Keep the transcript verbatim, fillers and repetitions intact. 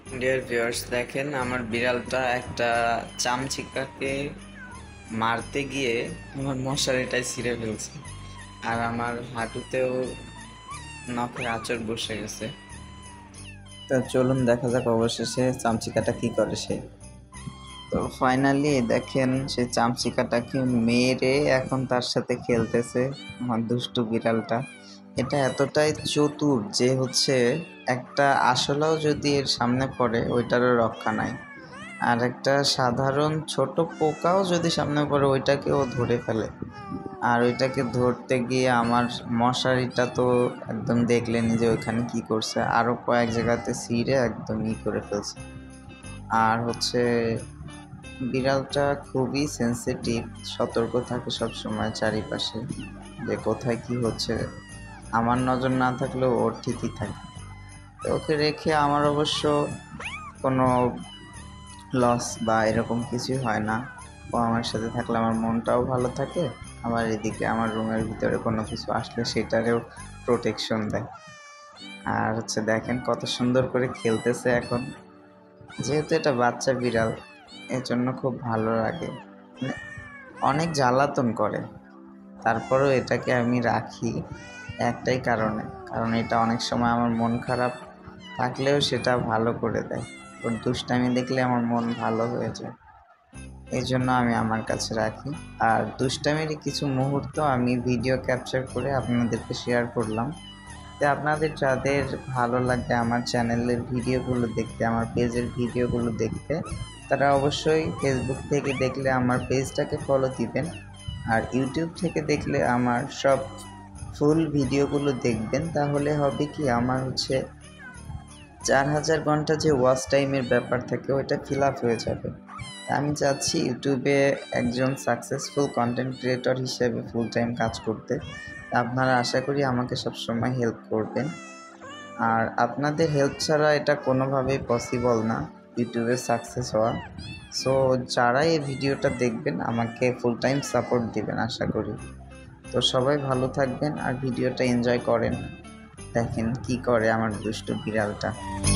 Dear viewers, দেখেন আমার বিড়ালটা একটা চামচিকাকে মারতে গিয়ে আমার মশারিটাই ছিঁড়ে ফেলছে। আর আমার হাঁটুতেও নখের আঁচড় বসে গেছে। তো চলুন দেখা যাক অবশেষে চামচিকাটা কি করে সে। তো ফাইনালি দেখেন সে চামচিকাটাকে মেরে এখন তার সাথে খেলতেছে আমার দুষ্টু বিড়ালটা। এটা এতটাই চতুর যে হচ্ছে একটা আসলেও যদি এর সামনে পড়ে ওইটারও রক্ষা নাই। আর একটা সাধারণ ছোট পোকাও যদি সামনে পড়ে ওইটাকেও ধরে ফেলে। আর ওইটাকে ধরতে গিয়ে আমার মশারিটা তো একদম দেখলেনই যে ওইখানে কি করছে, আরও কয়েক জায়গাতে ছিঁড়ে একদম ই করে ফেলছে। আর হচ্ছে বিড়ালটা খুবই সেন্সিটিভ, সতর্ক থাকে সবসময় চারিপাশে যে কোথায় কি হচ্ছে। আমার নজর না থাকলেও ওর ঠিকই থাকে। তো ওকে রেখে আমার অবশ্য কোনো লস বা এরকম কিছুই হয় না। ও আমার সাথে থাকলে আমার মনটাও ভালো থাকে, আবার এদিকে আমার রুমের ভিতরে কোনো কিছু আসলে সেটারেও প্রোটেকশন দেয়। আর হচ্ছে দেখেন কত সুন্দর করে খেলতেছে এখন। যেহেতু এটা বাচ্চা বিড়াল, এর জন্য খুব ভালো লাগে। মানে অনেক জ্বালাতন করে, তারপরেও এটাকে আমি রাখি একটাই কারণে, কারণ এটা অনেক সময় আমার মন খারাপ থাকলেও সেটা ভালো করে দেয়। ওর দুষ্টামি দেখলে আমার মন ভালো হয়ে যায়, এই জন্য আমি আমার কাছে রাখি। আর দুষ্টামির কিছু মুহূর্ত আমি ভিডিও ক্যাপচার করে আপনাদেরকে শেয়ার করলাম। তো আপনাদের যাদের ভালো লাগে আমার চ্যানেলের ভিডিওগুলো দেখতে, আমার পেজের ভিডিওগুলো দেখতে, তারা অবশ্যই ফেসবুক থেকে দেখলে আমার পেজটাকে ফলো দিবেন। আর ইউটিউব থেকে দেখলে আমার সব ফুল ভিডিওগুলো দেখবেন। তাহলে হবে কি, আমার হচ্ছে চার হাজার ঘন্টা যে ওয়াচ টাইমের ব্যাপার থাকে ওইটা ফিল আপ হয়ে যাবে। আমি চাচ্ছি ইউটিউবে একজন সাকসেসফুল কন্টেন্ট ক্রিয়েটর হিসেবে ফুল টাইম কাজ করতে। আপনারা আশা করি আমাকে সবসময় হেল্প করবেন। আর আপনাদের হেল্প ছাড়া এটা কোনোভাবেই পসিবল না ইউটিউবে সাকসেস হওয়া। সো যারা এই ভিডিওটা দেখবেন আমাকে ফুল টাইম সাপোর্ট দিবেন আশা করি। তো সবাই ভালো থাকবেন আর ভিডিওটা এনজয় করেন। দেখেন কি করে আমার দুষ্টু বিড়ালটা।